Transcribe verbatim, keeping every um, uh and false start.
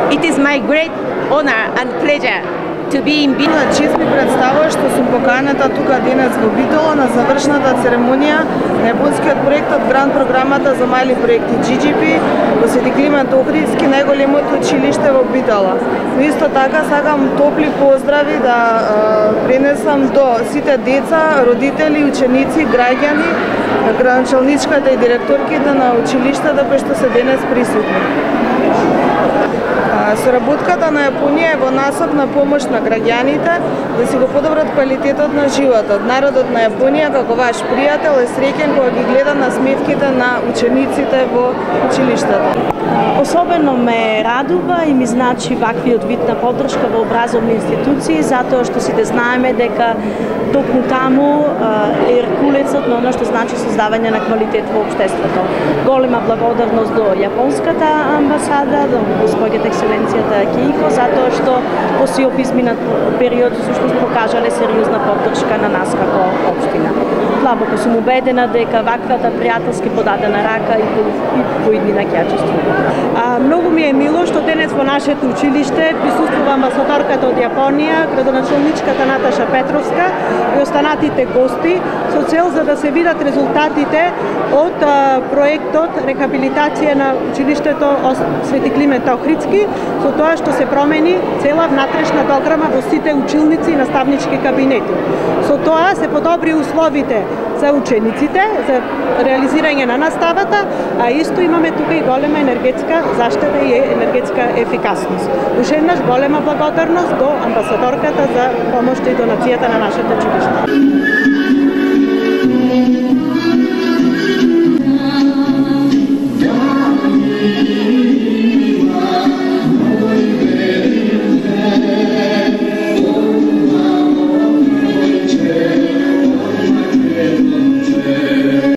It is my great honor and pleasure to be in Битола. Чест ми представува што сум поканета тука денес во Битола на завршната церемонија на јапонскиот проект од гранд програмата за мали проекти Джи Джи Пи во Свети Климент Охридски, најголемото училиште во Битола. Но исто така сакам топли поздрави да е, пренесам до сите деца, родители, ученици, граѓани, градоначалничката и директорките на училиштата кои што се денес присутни. Соработката на Јапонија е во насок на помош на граѓаните да си го подобрат квалитетот на животот. Народот на Јапонија како ваш пријател е среќен кога ги гледа на сметките на учениците во училиштето. Особено ме радува и ми значи ваквиот вид на поддршка во образовни институции, затоа што сите знаеме дека токму таму е ркулецот на оно што значи создавање на квалитет во општеството. Голема благодарност до јапонската амбасада, до господјата екселенцијата Киико, затоа што во сиот изминат период всушност покажале сериозна поддршка на нас како општина. Длабоко сум убедена дека ваквата пријателски подадена рака и во иднина ќе ја чествува. А, многу ми е мило што денес во нашето училиште присуствува амбасадорката од Јапонија, градоначалничката Наташа Петровска и останатите гости со цел за да се видат резултатите од а, проектот рехабилитација на училиштето Свети Климент Охридски, со тоа што се промени цела внатрешна дограма во сите училници и наставнички кабинети. Со тоа се подобри условите за учениците, за реализирање на наставата, а исто имаме тука и голема енергетска заштита и енергетска ефикасност. Уште еднаш голема благодарност до амбасадорката за помошта и донацијата на нашето училиште.